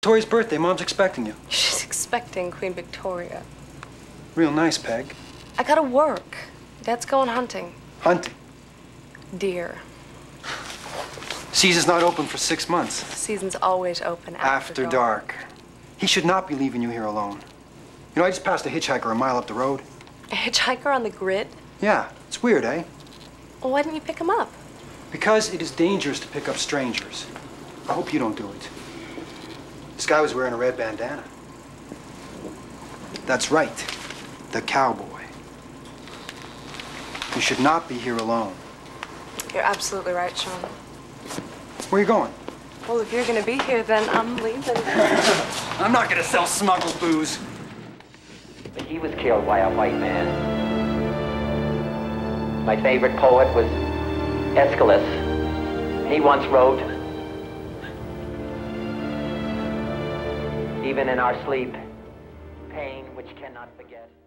Tori's birthday. Mom's expecting you. She's expecting Queen Victoria. Real nice, Peg. I gotta work. Dad's going hunting. Hunting? Deer. Season's not open for 6 months. The season's always open after dark. He should not be leaving you here alone. You know, I just passed a hitchhiker a mile up the road. A hitchhiker on the grid? Yeah, it's weird, eh? Well, why didn't you pick him up? Because it is dangerous to pick up strangers. I hope you don't do it. This guy was wearing a red bandana. That's right, the cowboy. You should not be here alone. You're absolutely right, Sean. Where are you going? Well, if you're gonna be here, then I'm leaving. I'm not gonna sell smuggled booze. But he was killed by a white man. My favorite poet was Aeschylus. He once wrote, "Even in our sleep, pain which cannot forget."